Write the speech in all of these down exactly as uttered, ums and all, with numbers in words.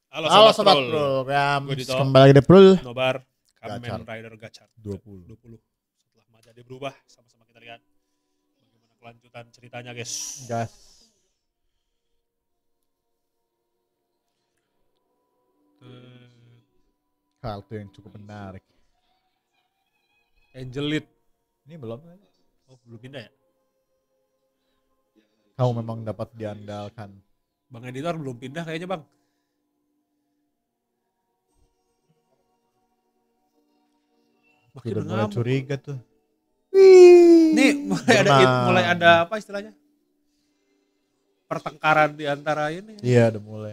Halo Halo Sobat Sobat Prul, Prul, gue Dito, kembali lagi di Prul Nobar, Gachar Kamen Rider Gachar dua puluh. dua puluh. Setelah masa dia berubah, sama-sama kita lihat bagaimana kelanjutan ceritanya guys. Gas. Eh, Kartu yang cukup menarik. Angelit, Ini belum kan? oh belum pindah ya? Kamu memang dapat diandalkan. Bang Editor belum pindah kayaknya bang. Makin Udah mulai ngamuk. curiga tuh. Nih mulai ada Berenang. mulai ada apa istilahnya? Pertengkaran di antara ini. Iya udah mulai.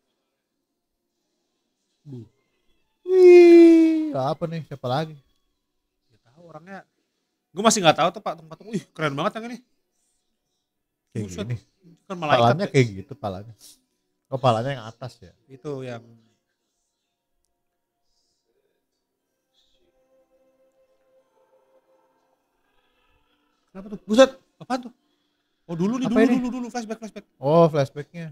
Bu, Wih, apa nih? Siapa lagi? nggak tahu orangnya. Gue masih nggak tahu tuh pak patung. Wih keren banget yang ini. Kayak Buset. gini. Kan malaikat. Palanya ya. kayak gitu palanya. Oh palanya yang atas ya. Itu yang kenapa tuh? Buset, apaan tuh? Oh dulu nih, Apa dulu, ini? dulu, dulu, flashback, flashback. Oh flashbacknya.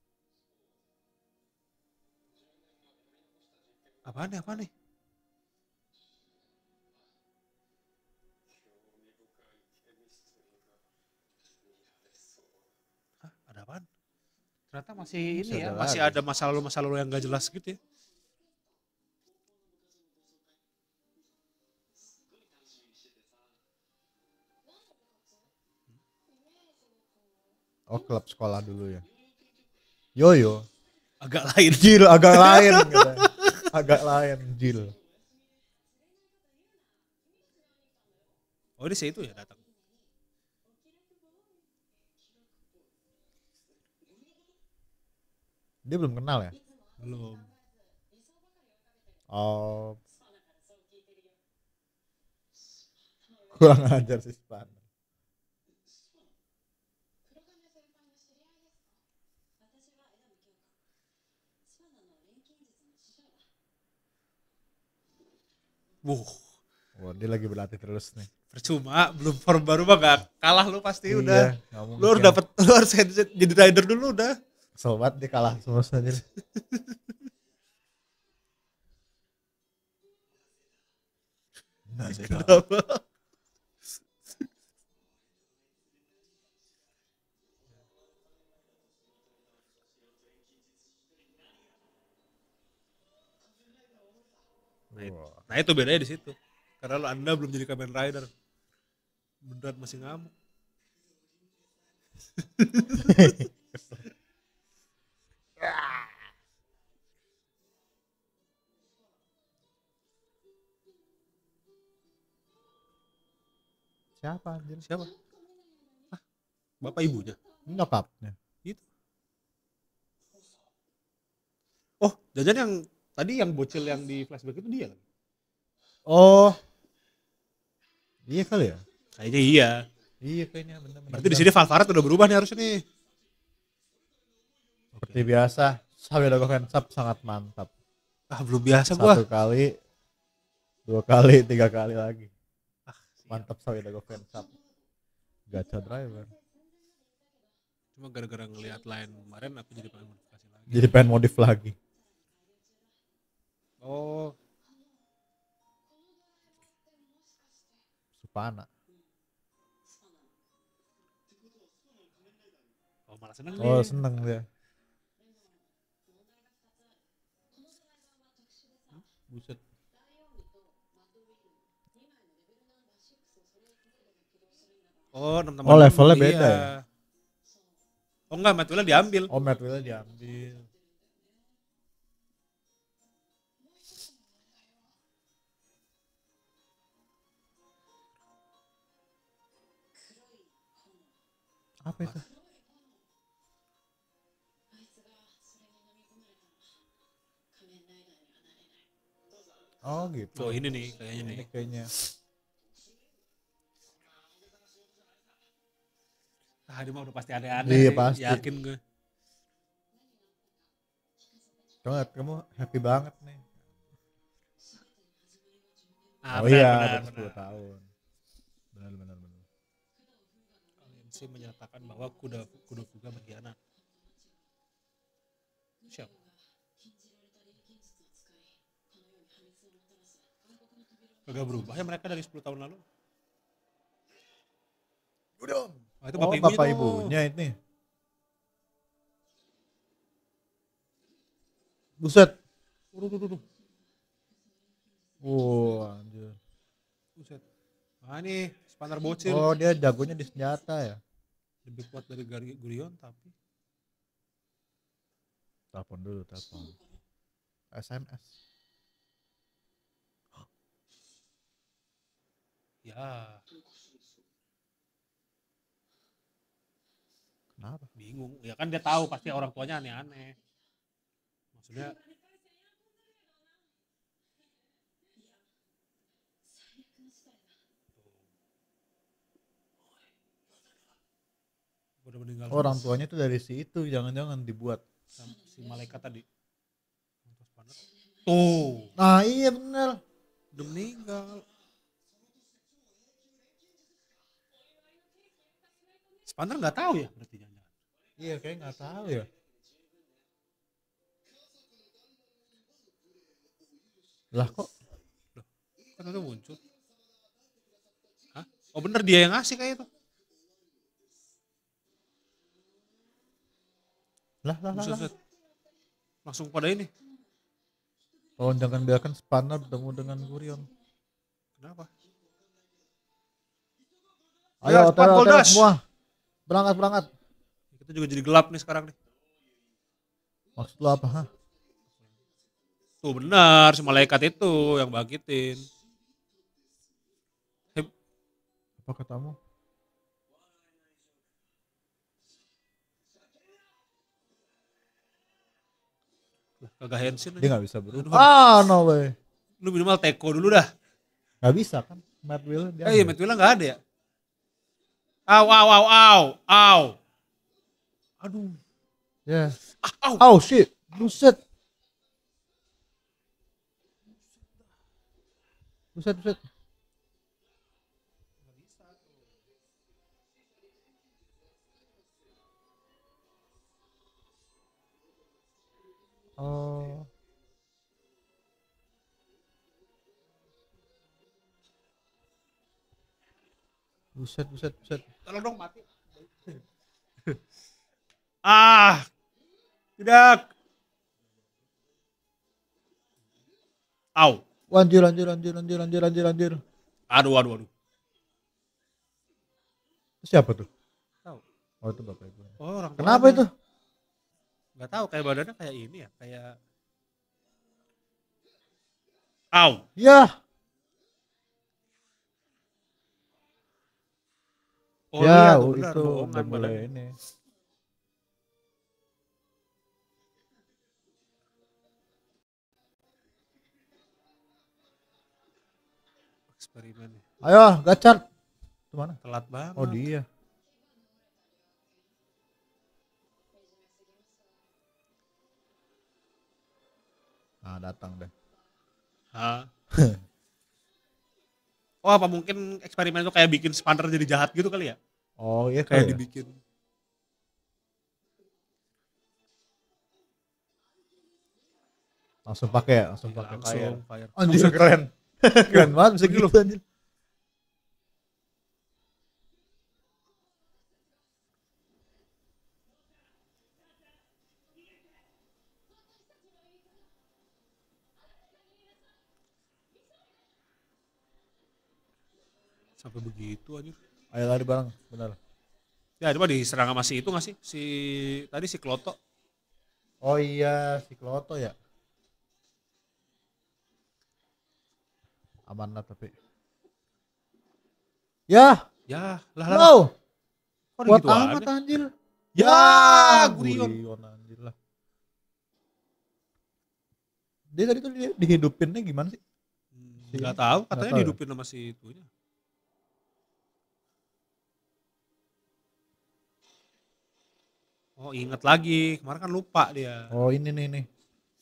Apaan nih, apaan nih? Hah, ada apaan? Ternyata masih ini Masih ya, ada masih lagi. ada masa lalu-masa lalu yang gak jelas gitu ya. Oh klub sekolah dulu ya. Yoyo. Agak lain. Jil agak lain. Katanya. Agak lain Jil. Oh ini si itu ya datang. Dia belum kenal ya? Belum. Oh. Kurang ajar sih Span. Wuh, Wah, dia lagi berlatih terus nih. percuma, belum form baru mah gak kalah lu pasti udah. Iya, Lu harus dapet, lu harus headset jadi rider dulu udah. sobat dia kalah semua saja. Nah, Kenapa? Nah, itu, Wah. nah itu bedanya di situ. Karena lu anda belum jadi Kamen Rider. Beneran masih ngamuk. Siapa anjir? Siapa? Hah? Bapak ibunya? Nyokapnya. Itu. Oh, jajan yang tadi yang bocil yang di flashback itu dia kan? Oh. Iya kali ya? Kayaknya iya. Iya kayaknya benar-benar. Berarti di sini Valvaret udah berubah nih harusnya nih. Seperti biasa, Sawedago Fansub sangat mantap. Ah, belum biasa gua. Satu kali, dua kali, tiga kali lagi. Ah, siap. Mantap Sawedago Fansub. Gacha driver. Cuma gara-gara ngelihat line kemarin aku jadi pengen modifikasi lagi. Jadi pengen modif lagi. Oh, Supana. oh malah seneng Oh nih. seneng dia. Buset. Oh, teman-teman. Oh, levelnya beda iya. ya? Oh enggak, Matwilla diambil. Oh Matt Wheel diambil. Apa itu? Oh gitu. Oh, ini nih kayaknya nih. Ini kayaknya. Ah, dia mah udah pasti aneh-aneh. Iya, sih. pasti. Yakin gue. Kamu, kamu happy banget nih. Ah, Oh benar, iya, benar, baru benar. sepuluh tahun. Benar benar benar. Aliansi menyatakan bahwa kuda kuda Fuga berkhianat. Siapa? Kagak berubah ya mereka dari sepuluh tahun lalu. Udah. Wah, itu Oh, bapak ibunya bapak tuh. ibunya ini. Buset. Tuh, tuh, tuh, tuh. Wah, anjir. Buset. Nah ini Spandar bocil. Oh, dia jagonya di senjata ya. Lebih kuat dari Gari- Gurion tapi. Telepon dulu, telepon. S M S. Ya Kenapa? bingung. Ya kan dia tahu pasti orang tuanya aneh-aneh. Maksudnya udah meninggal Oh, orang semua. tuanya tuh dari situ, jangan-jangan dibuat. Si malaikat tadi. Tuh, Nah, iya bener. udah meninggal. Spandar nggak tahu ya berarti jangan. Iya, kayak nggak tahu ya. Lah kok? Loh, kan udah muncul. Hah? Oh bener dia yang ngasih kayak itu. Lah, lah, lah, Buset, lah. buset. Langsung pada ini. Tolong jangan biarkan Spandar bertemu dengan Gurion. Kenapa? Ayo, Ya, cepat, teror, teror Goldash. semua. Berangkat, berangkat. Kita juga jadi gelap nih sekarang nih. Maksud lo apa, hah? Tuh benar si malaikat itu yang bangkitin. Hep, Apa katamu? lah, kagak Henshin Dia aja. nggak bisa berubah. Aduh, Ah, no way. lu minimal teko dulu dah. Nggak bisa kan? Matt Wheel dia. Eh iya, Matt Willa nggak ada ya. Au, au, au, au, au. Aduh. Ya. Ah, au. Oh shit. Buset. Buset, buset. Oh. Buset, buset, buset. Tolong dong mati. Ah, tidak. Au. Anjir, anjir, anjir, anjir, anjir, anjir, anjir. Aduh, aduh, aduh. Siapa tuh? Tahu. Oh, itu bapak ibu. Oh, orang Kenapa tuanya. itu? Nggak tahu kayak badannya kayak ini ya, kayak au. Ya. Oh Ya, iya tuh oh, benar itu bohongan udah mulai badannya. ini. Eksperimen. Ayo, gacor. Itu mana? Telat banget. Oh, dia. Nah, datang deh. Hah? Oh apa mungkin eksperimen itu kayak bikin Spandar jadi jahat gitu kali ya? Oh, iya Kayak kali ya. dibikin. Langsung pakai ya, langsung Iya, pakai langsung fire. fire. Anjir, Buset. keren. Keren banget bisa Pergi gitu lu. anjir. Sampai begitu aja. Ayo lari bareng, benar. Ya coba diserang sama si itu nggak sih? Si tadi si Kloto. Oh iya, si Kloto ya. Aman lah tapi. Ya, Ya lah lah. lah. no. Kok Kuat gitu amat aja? anjir. Ya, Gurion. Gurion anjir lah. Dia tadi tuh di- dihidupinnya gimana sih? Hmm, Nggak tahu, Nggak katanya tahu ya? dihidupin sama si itunya. Oh inget lagi, kemarin kan lupa dia. Oh ini nih nih.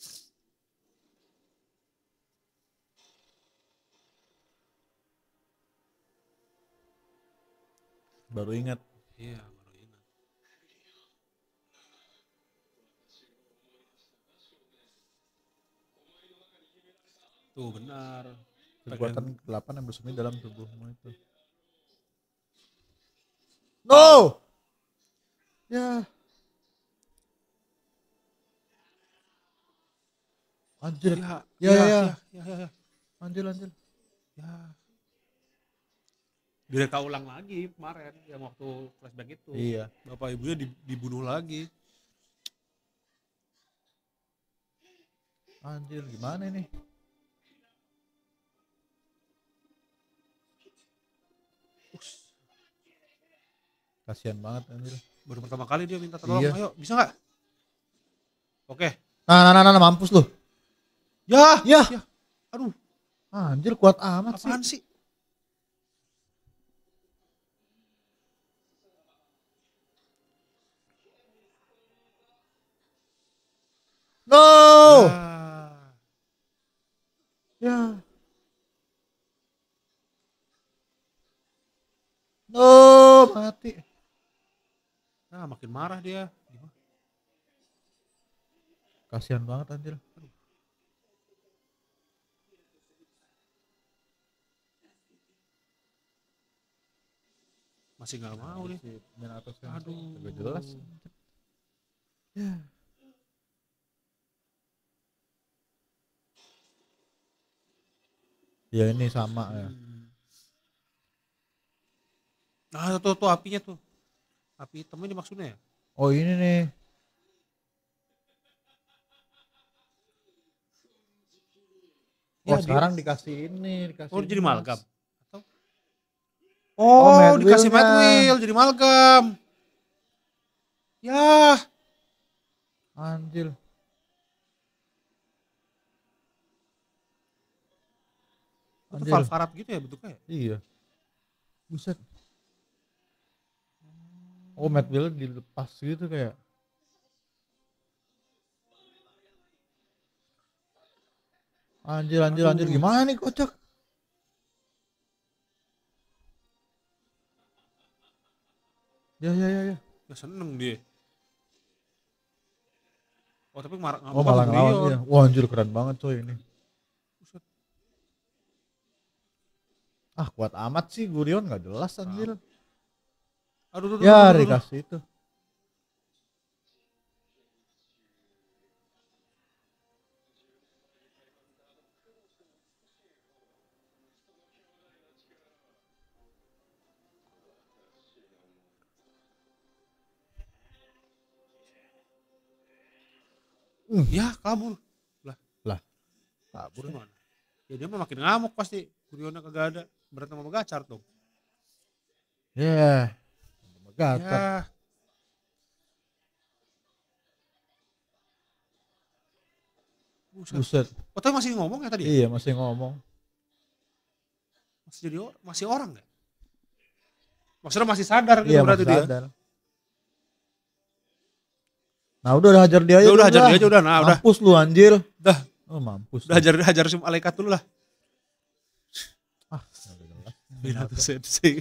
Baru ingat. Iya baru ingat. Tuh benar. Kekuatan delapan yang bersembunyi dalam tubuhmu itu. No. Ya. Anjir. Ya, Ya, ya, ya. ya, ya, ya. Anjir, anjir. Ya. Direka ulang lagi kemarin yang waktu flashback itu. Iya. Bapak ibunya dibunuh lagi. Anjir, gimana ini? Kasihan banget anjir. Baru pertama kali dia minta tolong. Iya. Ayo, bisa nggak? Oke. Nah, nah, nah, nah, mampus lu. Ya, ya. ya. Aduh. Anjir, kuat amat apaan sih. sih? No. Ya. Ya. No, mati. Nah, makin marah dia. Gimana? Kasihan banget anjir. Aduh. Masih nggak mau nih. Aduh. Gak jelas. Ya. Ya ini sama ya. Nah, tuh tuh apinya tuh. Api hitamnya ini maksudnya ya? Oh, ini nih. Oh, ya, sekarang dia... dikasih ini, dikasih. Oh, jadi malgam. Atau Oh, oh dikasih Mad Wheel jadi malgam. Ya. Anjir. Itu Valvarat gitu ya bentuknya ya? Iya. Buset. Oh, Mad Wheel dilepas gitu kayak. Anjir, anjir, Aduh. anjir. Gimana nih kocak? Ya, ya, ya, ya. Ya seneng dia. Oh, tapi marah. Oh, malah ngelawan dia. Wah, anjir keren banget coy ini. Buset. Ah, kuat amat sih Gurion, nggak jelas anjir. Aduh, aduh, ya, aduh, dikasih itu. Uh, ya kabur. Lah, lah. Kabur gimana? Ya dia mah makin ngamuk pasti. Gurionnya kagak ada. Berantem sama Gacar dong. Ya. Yeah. Gacar. Ya. Buset. Buset. Oh, tapi masih ngomong ya tadi ya? Iya, masih ngomong. Masih jadi or masih orang ya? Maksudnya masih sadar gitu iya, berarti masih dia. Sadar. Nah, udah, udah hajar dia aja. Udah, udah hajar dia aja udah. Nah, udah. Mampus lu anjir. Dah. Oh, mampus. Udah hajar hajar si malaikat dulu lah. Ah, Bina tuh sensi.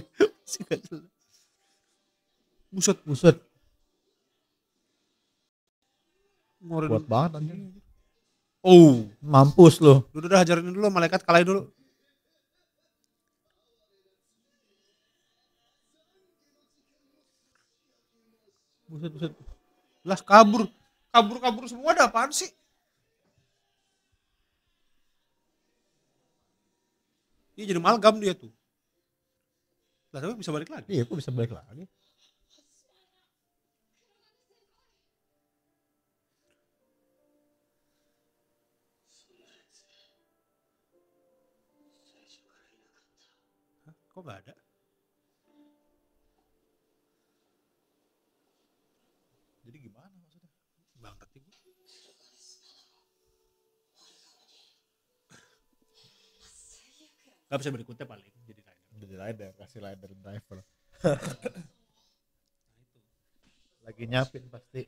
Buset, buset. Ngorin. Kuat banget anjir. Oh, mampus lu. Udah, udah hajarin dulu malaikat, kalahin dulu. Buset, buset. Lah kabur. Kabur-kabur semua, ada apaan sih? Iya jadi malgam dia tuh. Lah tapi bisa balik lagi. Iya, kok bisa balik lagi. Hah? Kok gak ada? Jadi gimana maksudnya? Bang ngerti gue. Gak bisa berikutnya paling jadi rider. Jadi rider, kasih rider driver. Lagi nyapin pasti.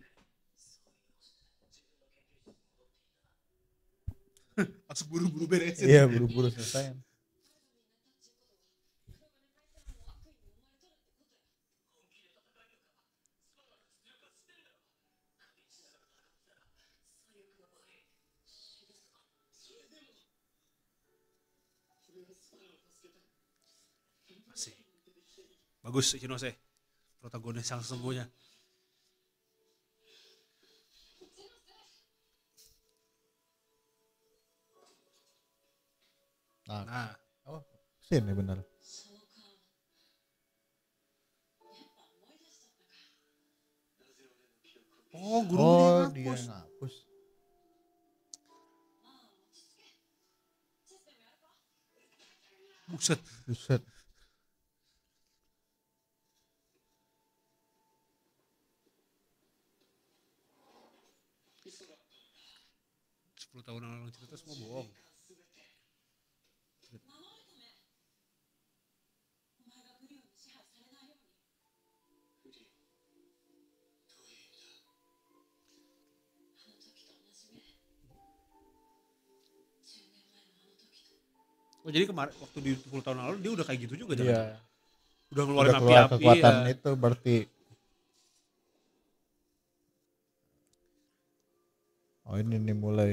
Langsung buru-buru beresin. Iya, buru-buru selesai. Asik. Bagus Ichinose, protagonis yang sesungguhnya. Nah, Nah, oh, sini benar. oh Oh, gurunya yang dia ngapus. yang ngapus. Buset. Buset. sepuluh tahun yang lalu cerita semua bohong. Oh jadi kemarin waktu di sepuluh tahun lalu dia udah kayak gitu juga jangan? Iya. Udah Udah ngeluarin keluar api-api kekuatan ya. itu berarti. Oh ini nih mulai.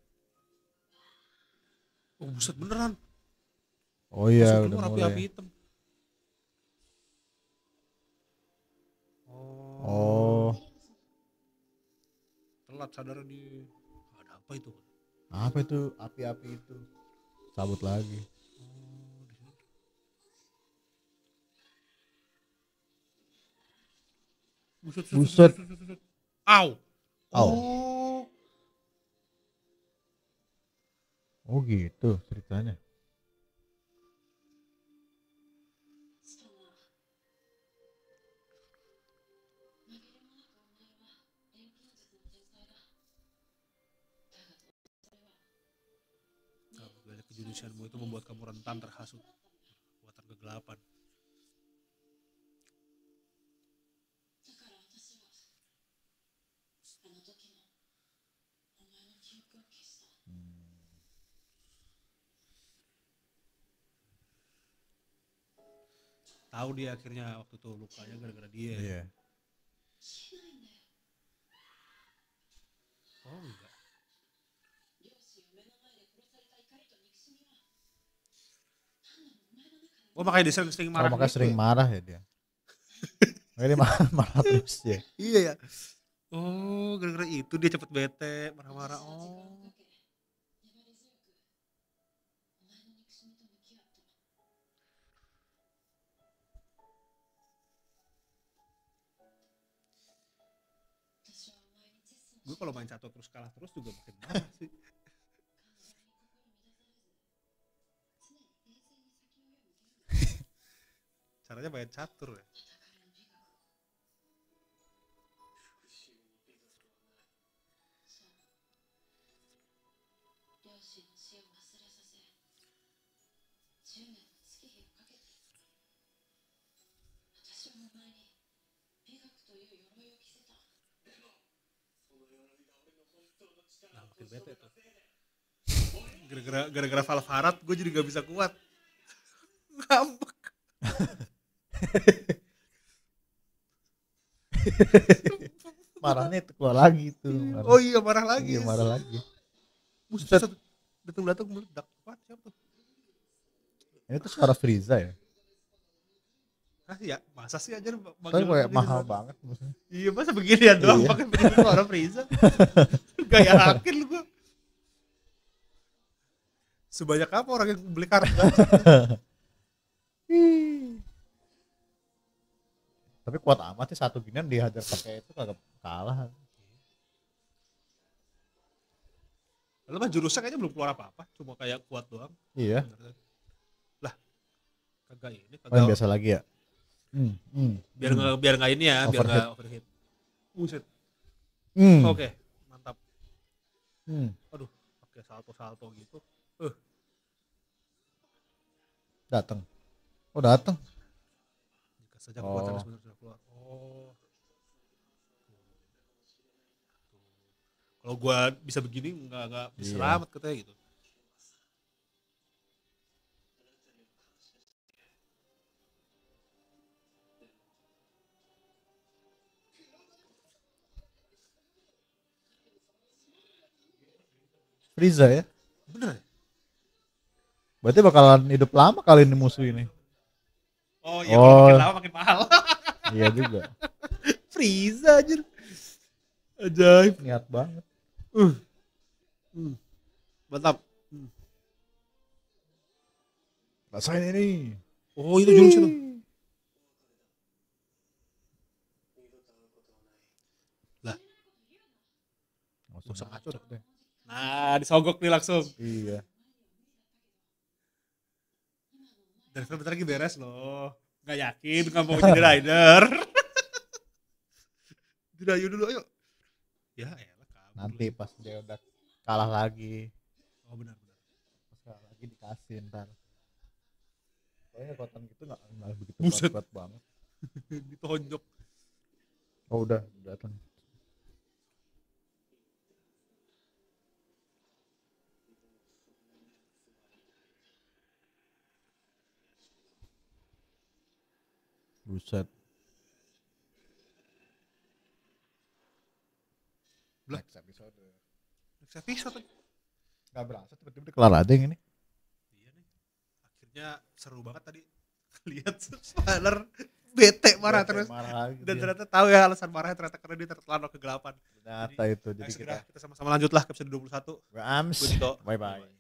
Oh buset beneran. Oh iya Langsung udah keluar mulai. api-api hitam. Oh. Oh, Telat sadar di. Ada apa itu? apa itu api-api itu? Sabut lagi. Oh, di sini. Buset, buset, Buset. buset, buset, buset. Au. Au. Oh. Oh gitu ceritanya. Nah, banyak kejurisianmu itu membuat kamu rentan terhasut kekuatan kegelapan. Tahu dia akhirnya waktu itu lukanya gara-gara dia. Iya. Oh enggak. Oh makanya dia sering, sering Oh marah makanya gitu sering ya? marah ya dia. Makanya dia marah, marah terus ya. Iya ya. Oh gara-gara itu dia cepet bete, marah-marah. Oh. Gue kalau main catur terus kalah terus juga makin marah sih. Caranya main catur ya. Nah makin bete tuh. Gara-gara gara-gara Valvarat gue jadi gak bisa kuat. Ngambek. Marahnya itu keluar lagi tuh. Marah. Oh iya marah lagi. Iya marah lagi. Buset. Datang-datang meledak. Apa siapa tuh? Ini tuh suara Frieza ya. Ah ya masa sih aja Tapi manggil kayak manggil mahal doang. banget maksudnya. Iya masa beginian doang Iya. pakai begini suara Frieza. Gak yakin lu gue. Sebanyak apa orang yang beli kartu gacha? Tapi kuat amat sih satu ginian dihajar pakai itu kagak kalah. Lalu mah jurusnya kayaknya belum keluar apa-apa, cuma kayak kuat doang. Iya. Lah, kagak ini, Oh yang kagak. biasa lagi ya. Hmm, hmm, Biar hmm. nggak biar nggak ini ya, biar Overheat. nggak overheat. Buset. Hmm. Oke, mantap. Hmm. Aduh, pakai salto-salto gitu. Eh, Datang. Oh datang. jika saja kekuatan Oh. sebenarnya sudah keluar. Oh. Kalau gua bisa begini nggak nggak bisa Iya. selamat katanya gitu. Frieza ya. Bener ya? Berarti bakalan hidup lama kali ini musuh ini. Oh iya, kalau Oh. makin lama makin mahal. Iya juga. Frieza anjir. Ajaib. Niat banget. Uh. Hmm. Mantap. Hmm. Rasain ini. Oh, itu jurus itu. Lah, Nggak usah usah ngaco ngaco deh. nah disogok nih langsung. Iya. Driver bentar lagi beres loh. Gak yakin gak mau jadi rider. Dirayu dulu ayo. Ya elah kabur. Nanti pas dia udah kalah lagi. Oh benar benar. Pas kalah lagi dikasih ntar. Soalnya kekuatan gitu nggak nggak begitu Buset. kuat banget. Ditonjok. Oh udah udah datang. Buset. Lah. Next episode. Next episode. Gak berasa tiba-tiba kelar aja yang ini. Iya nih. Akhirnya seru banget tadi. Lihat spoiler bete marah Bete terus. marah lagi Dan dia. ternyata tahu ya alasan marahnya ternyata karena dia tertelan kegelapan. Ternyata itu Jadi jadi segera kita kita sama-sama lanjut lah ke episode dua puluh satu. Rams. Good talk. Bye bye.